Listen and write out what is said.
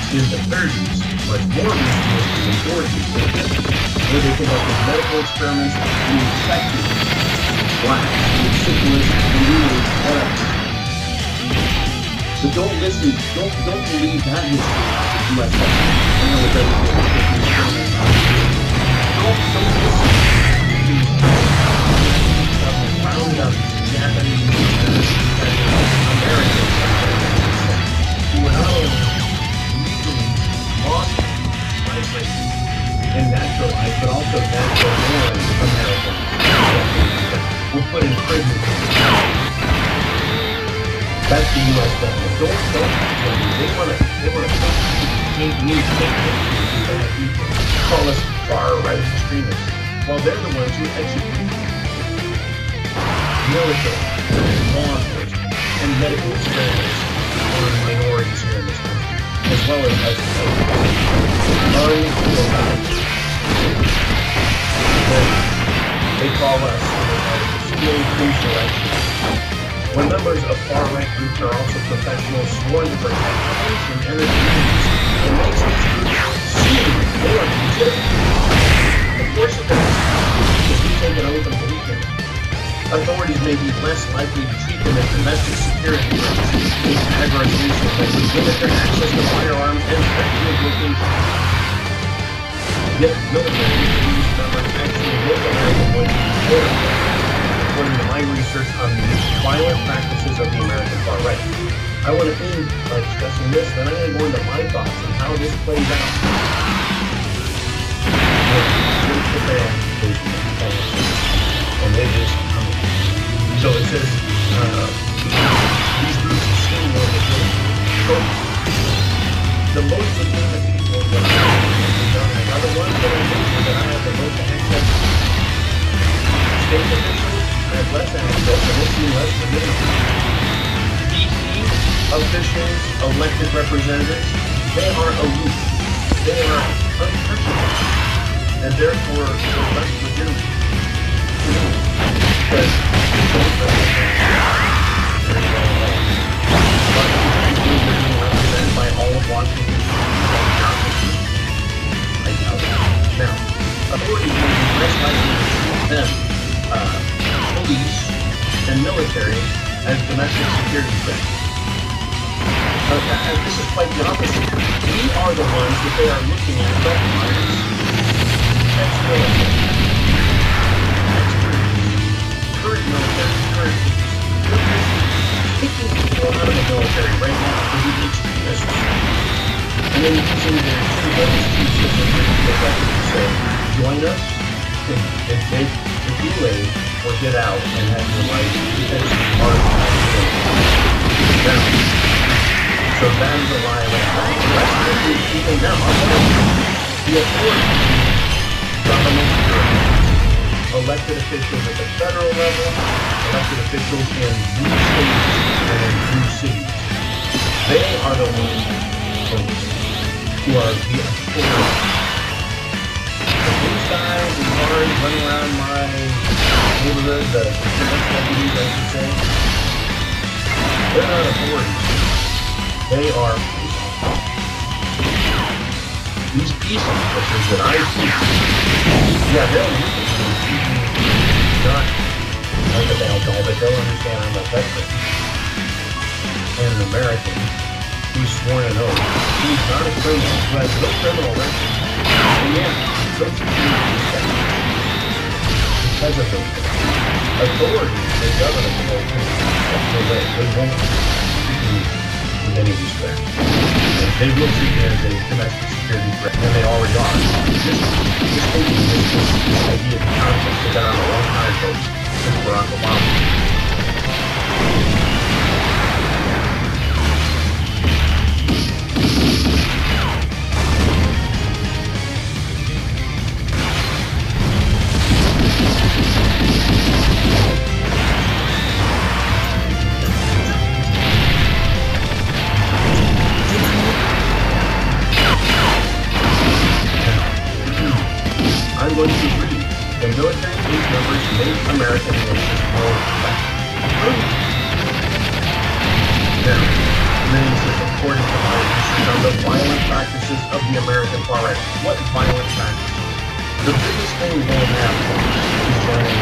In the 30s, much more recent history in 40s and 50s, where they conducted medical experiments and infected blacks with syphilis and really whatever. But don't listen, don't believe that history of the US government. I know it doesn't get don't listen to round up Japanese Americans who were not only legally lost migration and naturalized, but also natural born Americans were put in prison. That's the U.S. government. They want to paint me bad people, call us far-right extremists, while they're the ones who execute military, law enforcement, and medical experiments on minorities here in this country, as well as they call us skilled pre-selection. When members of far-right groups are also professionals sworn to protect the nation and its communities, it makes these groups seem more legitimate. Of course it does, because we take an oath and believe in it. Authorities may be less likely to treat them as domestic security threats in categorization that would limit their access to firearms and threaten locations. Yet military police members actually make American voices according to my research on the violent practices of the American far right. I want to end by discussing this, then I'm going to go into my thoughts on how this plays out. And they just so it says these groups seem more legitimate. So the most legitimate people that are the ones that are thinking that I have the most access to state officials. I have less access, and they seem less legitimate. DC officials, elected representatives, they are elite. They are untouchable, and therefore they're less legitimate. Because represented by all of Washington. I doubt it. Now, authorities will be less likely to treat them, police and military, as domestic security threats. This is quite the opposite. We are the ones that they are looking at recognize as military. Current military, current police. They're picking people out of the military right now to be extremists. And then using their two votes to effectively say, join us and take the delay or get out and have your life potentially part of the So that is a violation. Even now, the authority, government, elected officials at the federal level, elected officials in blue states and in blue cities. They are the ones who are the authority. The blue guys and cars running around my neighborhood, the deputies, I should say, they're not authorities. They are peace officers. These peace officers that I see, yeah, they'll look at me not like an alcohol, but they'll understand I'm a veteran and an American who's sworn an oath. He's not a criminal, who has no criminal record. And yeah, those are respect because of those things. Authorities, the government, they won't treat me with any respect. They will treat me as a domestic security threat, and they already are. Just thinking this idea of conflict has been on a long time, folks, since Barack Obama. I'm going to agree. The military police members make American nations more effective. Now, many says, according to my research on the violent practices of the American far right. What violent practices? The biggest thing they have is when